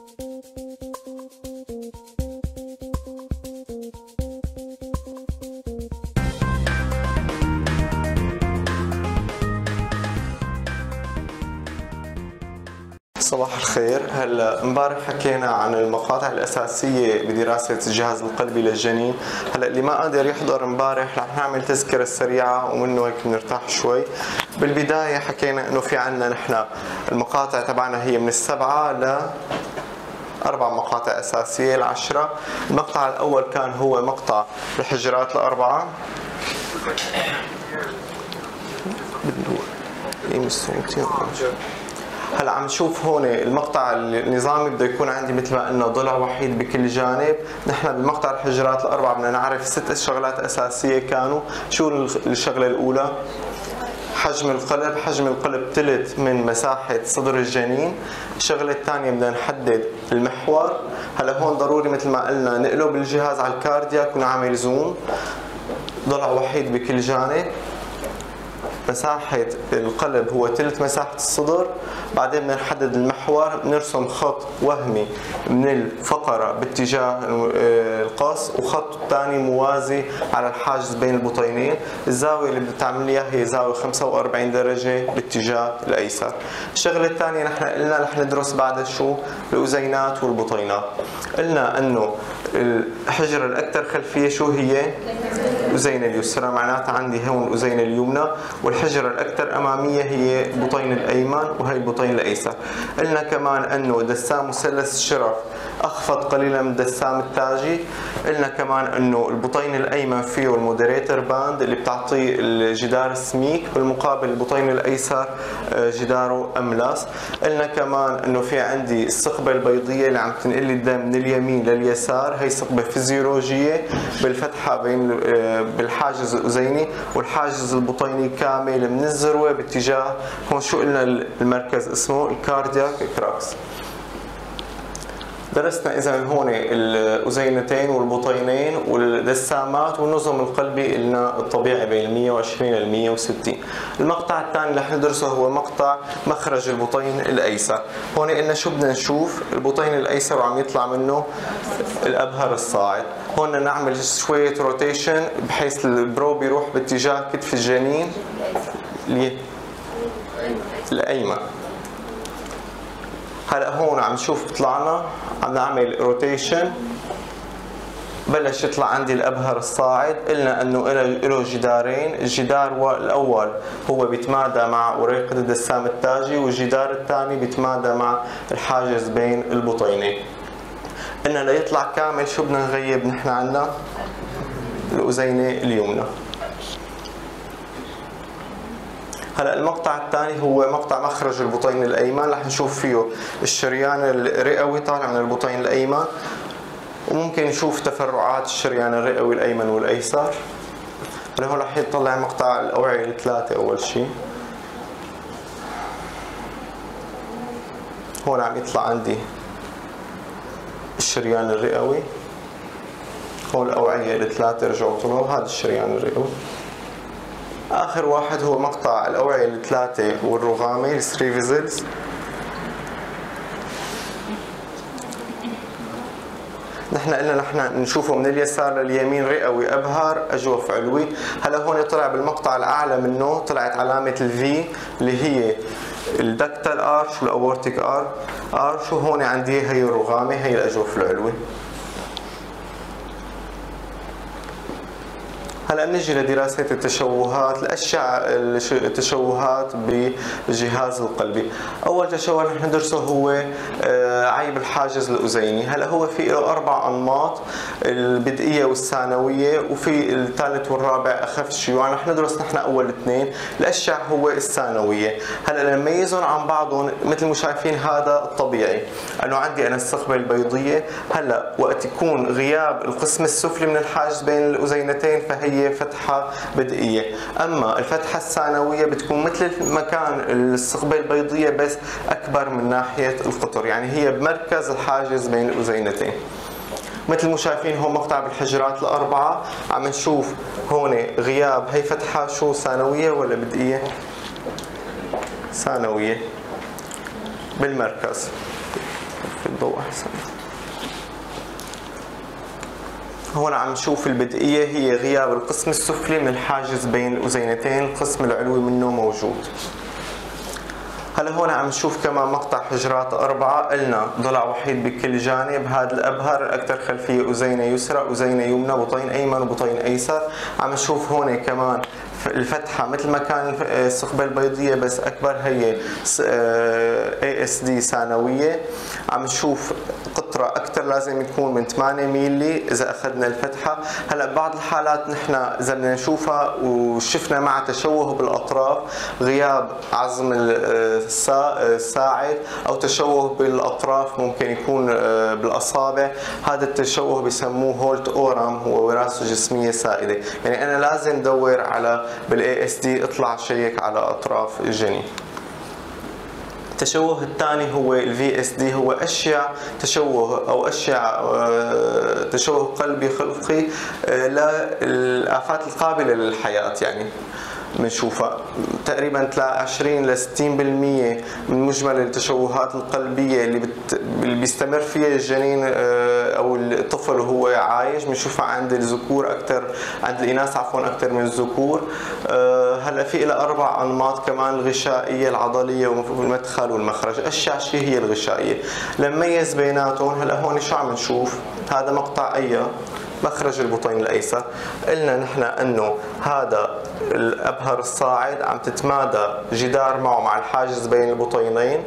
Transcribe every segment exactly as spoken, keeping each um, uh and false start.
صباح الخير. هلا امبارح حكينا عن المقاطع الاساسيه بدراسه الجهاز القلبي للجنين. هلا اللي ما قادر يحضر امبارح رح نعمل تذكره سريعه ومنه هيك بنرتاح شوي. بالبدايه حكينا انه في عندنا نحن المقاطع تبعنا هي من السبعه ل أربع مقاطع أساسية العشرة. المقطع الأول كان هو مقطع الحجرات الأربعة. هلا عم نشوف هون المقطع النظامي بده يكون عندي مثل ما قلنا ضلع وحيد بكل جانب. نحن بمقطع الحجرات الأربعة بدنا نعرف ست شغلات أساسية كانوا. شو الشغلة الأولى؟ حجم القلب. حجم القلب ثلث من مساحة صدر الجنين. الشغلة الثانية بدنا نحدد المحور. هلا هون ضروري مثل ما قلنا نقلب الجهاز على الكاردياك ونعمل زوم. ضلع وحيد بكل جانب. مساحة القلب هو ثلث مساحة الصدر. بعدين بدنا نحدد المحور، بنرسم خط وهمي من الفقرة باتجاه القص وخط ثاني موازي على الحاجز بين البطينين. الزاوية اللي بدنا تعمل اياها هي زاوية خمسة وأربعين درجة باتجاه الأيسر. الشغلة الثانية نحن قلنا رح ندرس بعد شو؟ الأذينات والبطينات. قلنا انه الحجرة الأكثر خلفية شو هي؟ الأذين اليسرى، معناتها عندي هون الأذين اليمنى، والحجرة الأكثر أمامية هي البطين الأيمن وهي البطين الأيسر. قلنا كمان أنه دسام مثلث الشرف أخفض قليلا من الدسام التاجي. قلنا كمان أنه البطين الأيمن فيه المودريتر باند اللي بتعطيه الجدار السميك، بالمقابل البطين الأيسر جداره أملس. قلنا كمان أنه في عندي الثقبة البيضية اللي عم تنقل لي الدم من اليمين لليسار، هي ثقبة فيزيولوجية بالفتحة بين بالحاجز الأذيني، والحاجز البطيني كامل من الذروة باتجاه هون شو قلنا المركز اسمه الكاردياك كراكس. درسنا اذا هون الاذينتين والبطينين والدسامات والنظم القلبي قلنا الطبيعي بين مية وعشرين ل مية وستين. المقطع الثاني اللي رح ندرسه هو مقطع مخرج البطين الايسر. هون قلنا شو بدنا نشوف؟ البطين الايسر وعم يطلع منه الابهر الصاعد. هون بدنا نعمل شويه روتيشن بحيث البرو بيروح باتجاه كتف الجنين الايمن. هلا هون عم نشوف طلعنا عم نعمل روتيشن، بلش يطلع عندي الابهر الصاعد. قلنا انه له جدارين، الجدار الاول هو بيتمادى مع وريقة الدسام التاجي، والجدار الثاني بيتمادى مع الحاجز بين البطينين. قلنا ليطلع كامل شو بدنا نغيب نحن عنا؟ الاذينة اليمنى. هلا المقطع الثاني هو مقطع مخرج البطين الايمن، رح نشوف فيه الشريان الرئوي طالع من البطين الايمن، وممكن نشوف تفرعات الشريان الرئوي الايمن والايسر. هلا هون رح يطلع مقطع الاوعية الثلاثة اول شيء. هون عم يطلع عندي الشريان الرئوي، هون الاوعية الثلاثة رجعوا طلعوا، هذا الشريان الرئوي. آخر واحد هو مقطع الأوعية الثلاثة والرغامي الثري فيزلز. نحن قلنا نحن نشوفه من اليسار لليمين رئوي أبهر أجوف علوي. هلا هون طلع بالمقطع الأعلى منه طلعت علامة الفي اللي هي الدكتال ارش والاورتيك ارش، وهون عندي هي الرغامي هي الأجوف العلوي. هلا بنجي لدراسة التشوهات، الأشعة التشوهات بالجهاز القلبي. أول تشوه رح ندرسه هو عيب الحاجز الأذيني. هلا هو في له أربع أنماط، البدئية والثانوية، وفي الثالث والرابع أخف شيوعا. رح ندرس نحن أول اثنين. الأشع هو الثانوية. هلا نميزهم عن بعضهم مثل ما شايفين هذا الطبيعي، أنه عندي أنا الثقبة البيضية. هلا وقت يكون غياب القسم السفلي من الحاجز بين الأذينتين فهي فتحة بدئية، أما الفتحة الثانوية بتكون مثل مكان الثقبة البيضية بس أكبر من ناحية القطر، يعني هي بمركز الحاجز بين الأذينتين. مثل ما شايفين هون مقطع بالحجرات الأربعة عم نشوف هون غياب هي فتحة شو ثانوية ولا بدئية؟ ثانوية بالمركز. الضوء احسن. هون عم نشوف البدئية هي غياب القسم السفلي من الحاجز بين الأذينتين، القسم العلوي منه موجود. هلا هون عم نشوف كمان مقطع حجرات أربعة، قلنا ضلع وحيد بكل جانب، هذا الأبهر الأكثر خلفية أذينة يسرى، أذينة يمنى، بطين أيمن وبطين أيسر. عم نشوف هون كمان الفتحة مثل ما كان الثقبة البيضية بس أكبر، هي إيه إس دي ثانوية. عم نشوف قطرة أكثر لازم يكون من ثمانية ميلي إذا أخذنا الفتحة. هلا بعض الحالات نحن إذا بدنا نشوفها وشفنا مع تشوه بالأطراف، غياب عظم الساعد أو تشوه بالأطراف ممكن يكون بالأصابع، هذا التشوه بسموه هولت أورام، هو وراثة جسمية سائدة. يعني أنا لازم أدور على بالاي اس دي اطلع شيك على اطراف الجنين. التشوه الثاني هو الفي اس دي، هو اشيع تشوه او اشيع تشوه قلبي خلقي للافات القابله للحياه. يعني بنشوفها تقريبا عشرين ل ستين بالمئة من مجمل التشوهات القلبيه اللي, بت... اللي بيستمر فيها الجنين او الطفل وهو عايش، بنشوفها عند الذكور اكثر، عند الاناث عفوا اكثر من الذكور. هلا في لها اربع انماط كمان، الغشائيه، العضليه والمدخل والمخرج. اشيع شيء هي الغشائيه. لنميز بيناتهم، هلا هون شو عم نشوف؟ هذا مقطع ايا مخرج البطين الايسر. قلنا نحن انه هذا الابهر الصاعد عم تتمادى جدار معه مع الحاجز بين البطينين.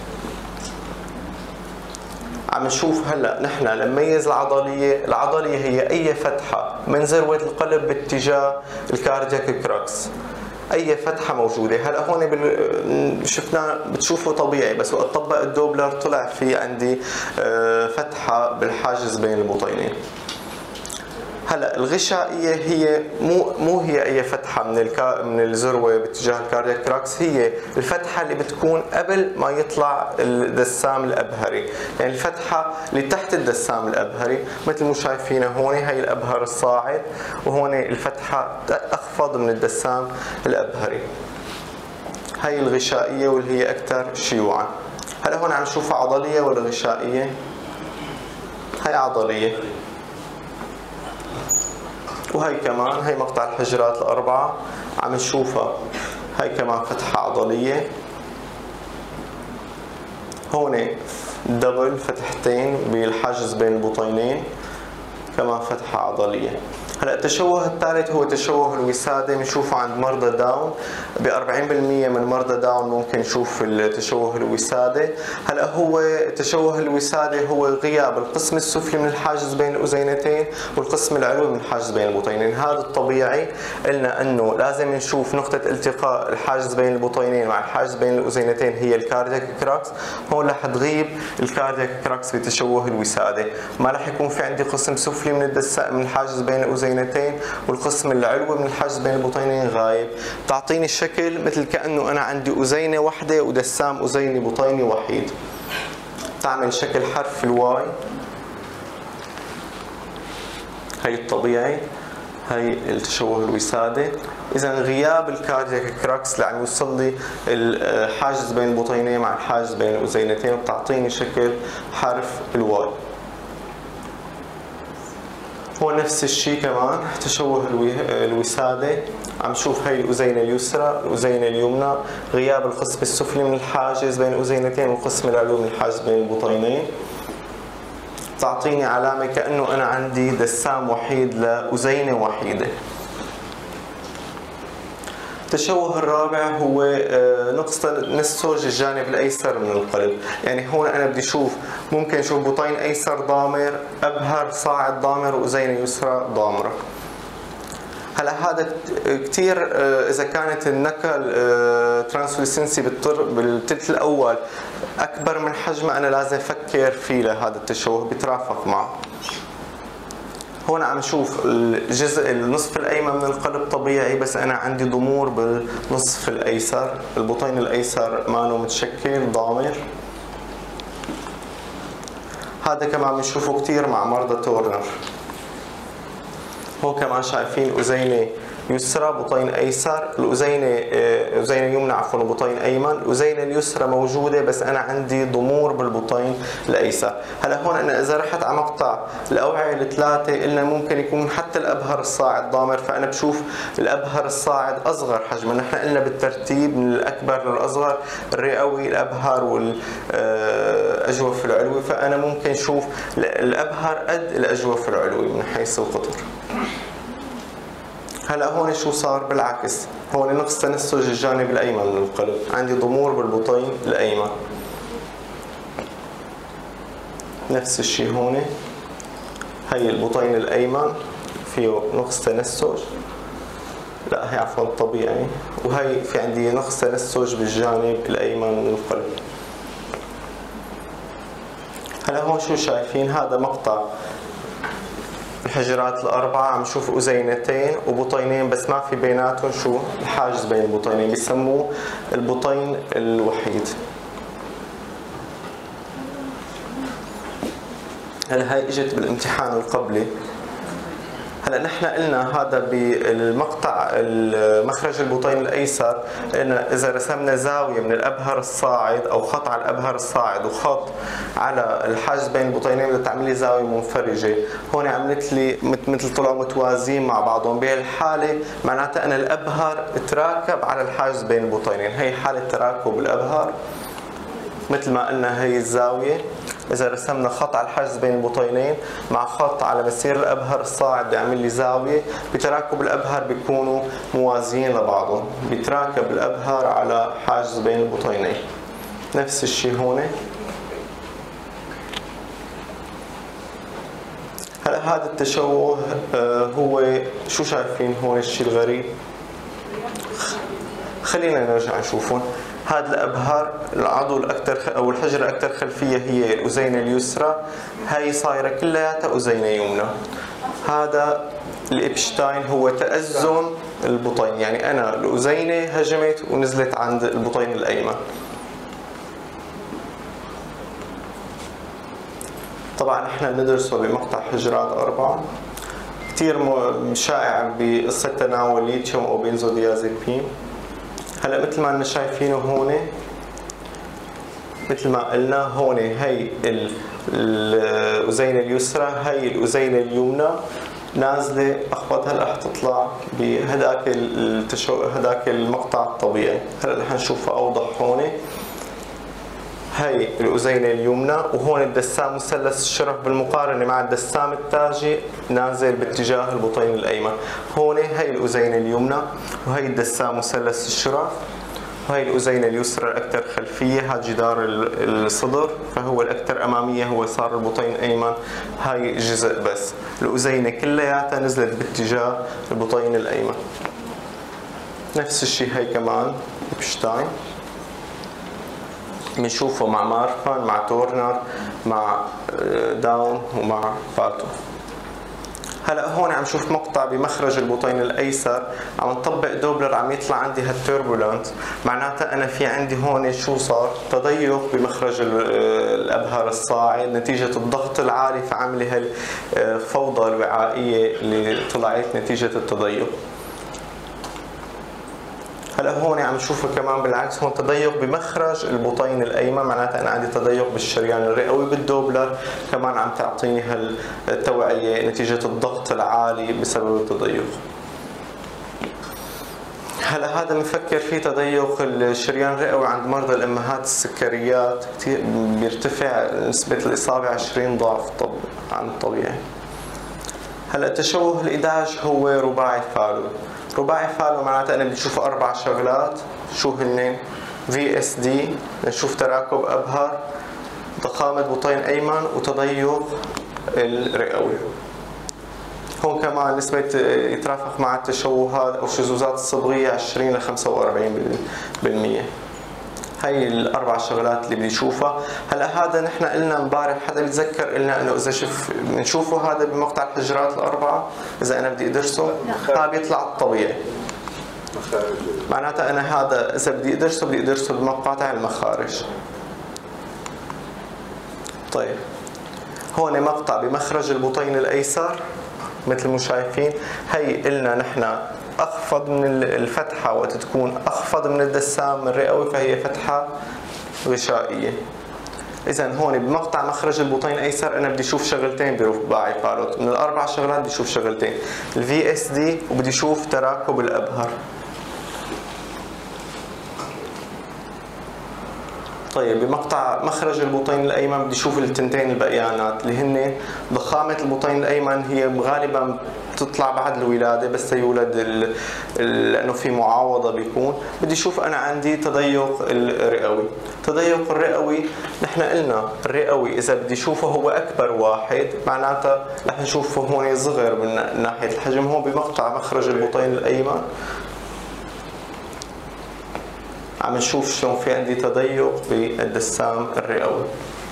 عم نشوف هلا نحن لنميز العضليه، العضليه هي اي فتحه من ذروه القلب باتجاه الكاردياك كراكس، اي فتحه موجوده. هلا هون بال... شفنا بتشوفه طبيعي، بس وقت طبق الدوبلر طلع في عندي فتحه بالحاجز بين البطينين. هلا الغشائيه هي مو مو هي اي فتحه من الكا من الذروه باتجاه الكاردياك كراكس، هي الفتحه اللي بتكون قبل ما يطلع الدسام الابهري، يعني الفتحه اللي تحت الدسام الابهري مثل ما شايفينها هون، هي الابهر الصاعد، وهون الفتحه اخفض من الدسام الابهري. هي الغشائيه واللي هي اكثر شيوعا. هلا هون عم نشوفها عضليه ولا غشائيه؟ هي عضليه. وهي كمان هي مقطع الحجرات الأربعة عم نشوفها، هي كمان فتحة عضلية. هون دبل فتحتين بالحاجز بين البطينين، كمان فتحة عضلية. هلا التشوه الثالث هو تشوه الوسادة، بنشوفه عند مرضى داون، ب أربعين بالمئة من مرضى داون ممكن نشوف التشوه الوسادة. هلا هو تشوه الوسادة هو غياب القسم السفلي من الحاجز بين الأذينتين والقسم العلوي من الحاجز بين البطينين. هذا الطبيعي. قلنا انه لازم نشوف نقطة التقاء الحاجز بين البطينين مع الحاجز بين الأذينتين هي الكاردياك كراكس. هون رح تغيب الكاردياك كراكس بتشوه الوسادة، ما رح يكون في عندي قسم سفلي من الدساء من الحاجز بين الأذينتين، والقسم العلوي من الحاجز بين البطينين غايب. تعطيني الشكل مثل كأنه أنا عندي أذينة واحدة ودسام أذيني بطيني وحيد. تعمل شكل حرف الواي. هي الطبيعي، هي التشوه الوسادة. إذا غياب الكاردياك كراكس اللي عم يوصل لي الحاجز بين البطينين مع الحاجز بين الأذينتين، وبتعطيني شكل حرف الواي. هو نفس الشيء كمان تشوه الوسادة. عم نشوف هي الأذينة اليسرى، الأذينة اليمنى، غياب القسم السفلي من الحاجز بين الأذينتين والقسم العلوي من الحاجز بين البطينين. تعطيني علامة كأنه أنا عندي دسام وحيد لأذينة وحيدة. التشوه الرابع هو نقص نسج الجانب الايسر من القلب. يعني هون انا بدي اشوف، ممكن اشوف بطين ايسر ضامر، ابهر صاعد ضامر، واذينه يسرى ضامره. هلا هذا كثير اذا كانت النكل ترانسلوسنسي بالثلث الاول اكبر من حجمه، انا لازم افكر فيه لهذا التشوه بيترافق معه. هون عم نشوف الجزء النصف الايمن من القلب طبيعي، بس انا عندي ضمور بالنصف الايسر، البطين الايسر مانو متشكل ضامر. هذا كمان بنشوفه كثير مع مرضى تورنر. هون كمان شايفين اذينه يسرى بطين ايسر، الاذينه اذينه يمنى عفوا وبطين ايمن، الاذينه اليسرى موجوده بس انا عندي ضمور بالبطين الايسر. هلا هون انا اذا رحت على مقطع الاوعيه الثلاثه قلنا ممكن يكون حتى الابهر الصاعد ضامر، فانا بشوف الابهر الصاعد اصغر حجما، نحن قلنا بالترتيب من الاكبر للاصغر، الرئوي الابهر والاجوف العلوي، فانا ممكن اشوف الابهر قد الاجوف العلوي من حيث القطر. هلا هون شو صار؟ بالعكس، هون نقص تنسج الجانب الايمن من القلب، عندي ضمور بالبطين الايمن. نفس الشيء هون، هي البطين الايمن فيه نقص تنسج، لا هي عفوا طبيعي، وهي في عندي نقص تنسج بالجانب الايمن من القلب. هلا هون شو شايفين؟ هذا مقطع الحجرات الأربعة، عم نشوف أذينتين وبطينين بس ما في بيناتهم شو؟ الحاجز بين البطينين، بيسموه البطين الوحيد. هلا هاي اجت بالامتحان القبلي. هلا نحن قلنا هذا بالمقطع مخرج البطين الايسر، قلنا اذا رسمنا زاويه من الابهر الصاعد او خط على الابهر الصاعد وخط على الحاجز بين البطينين بدها تعمل لي زاويه منفرجه، هون عملت لي مثل طلعوا متوازيين مع بعضهم، بهالحاله معناتها انا الابهر تراكب على الحاجز بين البطينين، هي حاله تراكب الابهر مثل ما قلنا. هي الزاويه إذا رسمنا خط على الحاجز بين البطينين مع خط على مسير الأبهر الصاعد بيعمل لي زاوية، بتراكب الأبهر بيكونوا موازيين لبعضهم، بيتراكب الأبهر على حاجز بين البطينين. نفس الشيء هون. هلا هذا التشوه هو شو شايفين هون الشيء الغريب؟ خلينا نرجع نشوفهم. هذا الابهر العضو الاكثر او الحجره الاكثر خلفيه هي الاذينه اليسرى، هي صايره كلياتها اذينه يمنى. هذا الابشتاين هو تأزم البطين، يعني انا الاذينه هجمت ونزلت عند البطين الايمن. طبعا احنا بندرسه بمقطع حجرات اربعه، كثير شائع بقصه تناول ليثيوم او بنزوديازيبين. هلا مثل ما احنا شايفينه هون، مثل ما قلنا هون هي الاذينه اليسرى، هي الاذينه اليمنى نازله اخبط. هلا رح تطلع بهداك التشو هداك المقطع الطبيعي. هلا رح نشوفها اوضح هون. هي الاذينه اليمنى، وهون الدسام مثلث الشرف بالمقارنه مع الدسام التاجي نازل باتجاه البطين الايمن. هون هي الاذينه اليمنى، وهي الدسام مثلث الشرف، وهي الاذينه اليسرى الاكثر خلفيه، هذا جدار الصدر فهو الاكثر اماميه، هو صار البطين الايمن، هاي جزء بس. الاذينه كلياتها نزلت باتجاه البطين الايمن. نفس الشيء هي كمان بشتاين، بنشوفه مع مارفان، مع تورنر، مع داون، ومع فاتو. هلا هون عم شوف مقطع بمخرج البطين الايسر، عم نطبق دوبلر، عم يطلع عندي هالتوربولنت، معناتها انا في عندي هون شو صار؟ تضيق بمخرج الابهر الصاعد نتيجه الضغط العالي، فعمل هالفوضى الوعائيه اللي طلعت نتيجه التضيق. هلا هون عم نشوفه كمان بالعكس، هون تضيق بمخرج البطين الايمن، معناتها انا عندي تضيق بالشريان الرئوي. بالدوبلر كمان عم تعطيني هالتوعيه نتيجه الضغط العالي بسبب التضيق. هلا هذا بنفكر فيه تضيق الشريان الرئوي عند مرضى الامهات السكريات، كثير بيرتفع نسبه الاصابه عشرين ضعف طب عن الطبيعي. هلا تشوه الإيداج هو رباعي فالو. رباعي فالو معناتها انا بنشوف اربع شغلات، شو هن؟ في اس دي، نشوف تراكب ابهر، ضخامه بطين ايمن، وتضيق الرئوي. هون كمان نسبة يترافق مع التشوهات او الشذوذات الصبغية عشرين إلى خمسة وأربعين بالمئة. هي الاربع شغلات اللي بنشوفها. هلا هذا نحن قلنا امبارح، حدا بيتذكر قلنا انه اذا شوف بنشوفه هذا بمقطع الحجرات الاربعه، اذا انا بدي ادرسه هذا بيطلع الطبيعي. معناتها انا هذا اذا بدي ادرسه بدي ادرسه بمقاطع المخارج. طيب هون مقطع بمخرج البطين الايسر مثل ما شايفين. هي قلنا نحن أخفض من الفتحة، وقت تكون أخفض من الدسام الرئوي فهي فتحة غشائية. إذا هون بمقطع مخرج البطين الأيسر أنا بدي أشوف شغلتين برباعي فالوت، من الأربع شغلات بدي أشوف شغلتين، الفي اس دي وبدي أشوف تراكب الأبهر. طيب بمقطع مخرج البطين الأيمن بدي أشوف التنتين البقيانات اللي هن ضخامة البطين الأيمن هي غالبا تطلع بعد الولادة بس يولد ال... ال... لأنه في معاوضة بيكون. بدي أشوف أنا عندي تضيق الرئوي. تضيق الرئوي نحن قلنا الرئوي إذا بدي أشوفه هو أكبر واحد معناته رح نشوفه هون صغر من ناحية الحجم. هون بمقطع مخرج البطين الأيمن عم نشوف شلون في عندي تضيق بالدسام الرئوي.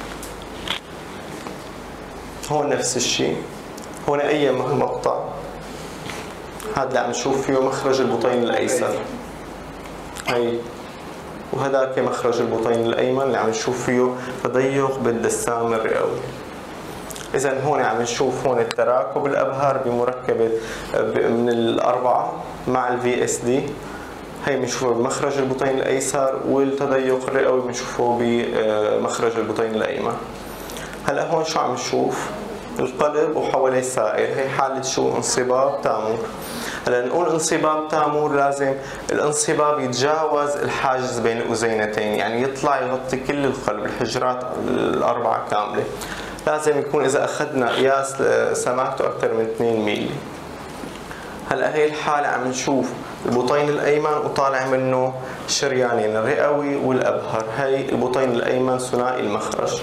هون نفس الشيء، هون أي مقطع هذا اللي عم نشوف فيه مخرج البطين الأيسر هي، وهذاك مخرج البطين الأيمن اللي عم نشوف فيه تضيق بالدسام الرئوي. إذا هون عم نشوف هون التراكب الأبهر بمركبة من الأربعة مع الفي اس دي، هي بنشوفه بمخرج البطين الايسر، والتضيق الرئوي بنشوفه بمخرج البطين الايمن. هلا هون شو عم نشوف؟ القلب وحواليه سائل، هي حالة شو؟ انصباب تامور. هلا نقول انصباب تامور لازم الانصباب يتجاوز الحاجز بين الاذينتين، يعني يطلع يغطي كل القلب، الحجرات الاربعة كاملة. لازم يكون اذا اخذنا قياس سماكته اكثر من اثنين ميلي. هلا هي الحالة عم نشوف البطين الايمن وطالع منه شريانين الرئوي والابهر، هي البطين الايمن ثنائي المخرج.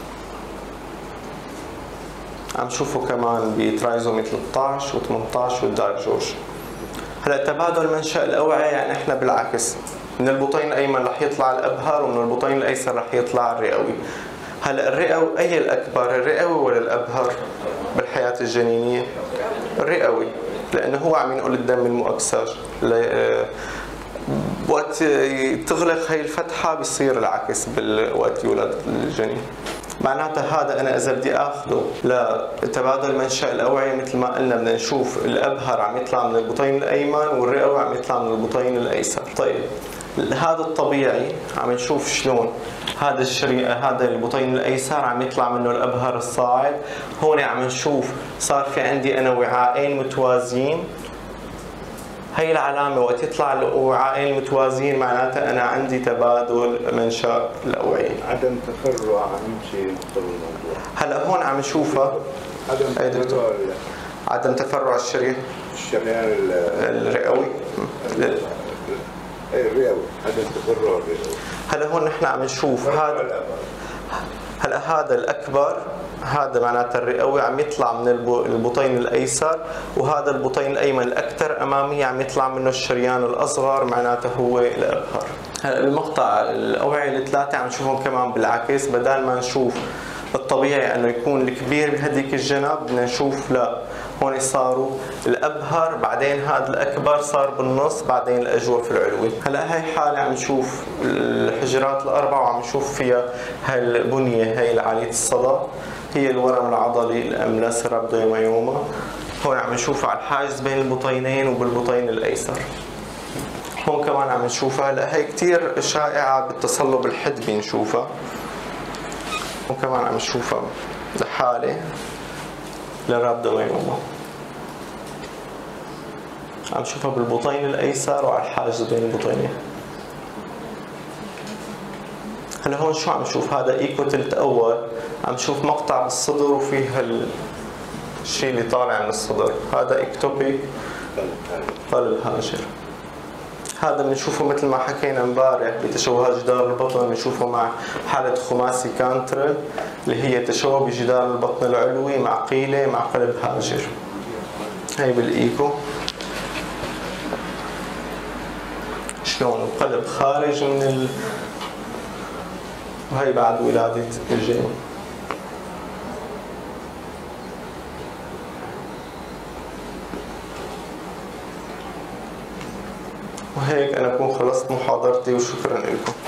عم نشوفه كمان بترايزومي ثلاثة عشر و8 عشر والدارك جورج. هلا تبادل منشأ الاوعية يعني احنا بالعكس، من البطين الايمن رح يطلع الابهر ومن البطين الايسر رح يطلع الرئوي. هلا الرئوي اي الاكبر، الرئوي ولا الابهر بالحياة الجنينية؟ الرئوي، لأنه هو عم ينقل الدم المؤكسج. وقت تغلق هي الفتحة بيصير العكس وقت يولد الجنين. معناتها هذا أنا إذا بدي آخذه لتبادل منشأ الأوعية مثل ما قلنا بدنا نشوف الأبهر عم يطلع من البطين الأيمن والرئوي عم يطلع من البطين الأيسر. طيب هذا الطبيعي عم نشوف شلون هذا الشري هذا البطين الايسر عم يطلع منه الابهر الصاعد. هون عم نشوف صار في عندي انا وعاءين متوازيين. هي العلامه وقت يطلع الوعاءين متوازيين معناتها انا عندي تبادل منشأ الاوعيه. عدم تفرع اهم شيء مقتضى الموضوع. هلا هون عم نشوفها عدم تفرع عدم تفرع الشريان الشريان الرئوي. ايه الرئوي، عدم تفرع الرئوي. هلا هون نحن عم نشوف هذا هلا هذا الاكبر، هذا معناته الرئوي عم يطلع من البطين الايسر، وهذا البطين الايمن الاكثر امامي عم يطلع منه الشريان الاصغر معناته هو الابهر. هلا المقطع الاوعيه الثلاثه عم نشوفهم كمان بالعكس، بدل ما نشوف الطبيعي انه يكون الكبير بهديك الجنب بدنا نشوف لا، هون صاروا الابهر بعدين هذا الاكبر صار بالنص بعدين الاجوف العلوي. هلا هي حاله عم نشوف الحجرات الاربعه وعم نشوف فيها هاي البنيه، هي عاليه الصدى، هي الورم العضلي الاملس رابدوميوما. هون عم نشوفها على الحاجز بين البطينين وبالبطين الايسر. هون كمان عم نشوفها، هلا هي كثير شائعه بالتصلب الحدبي نشوفها. هون كمان عم نشوفها لحاله للرابدوميوما، عم نشوفها بالبطين الايسر وعلى الحاجز بين البطينين. هلا هون شو عم نشوف؟ هذا ايكو تلت اول، عم نشوف مقطع بالصدر وفيه هالشيء اللي طالع من الصدر، هذا اكتوبيك قلب هاجر. هذا بنشوفه مثل ما حكينا امبارح بتشوهات جدار البطن، بنشوفه مع حالة خماسي كانترل اللي هي تشوه بجدار البطن العلوي مع قيلة مع قلب هاجر. هي بالايكو شلون القلب خارج من ال... وهي بعد ولادة الجنين. وهيك أنا أكون خلصت محاضرتي وشكرا لكم.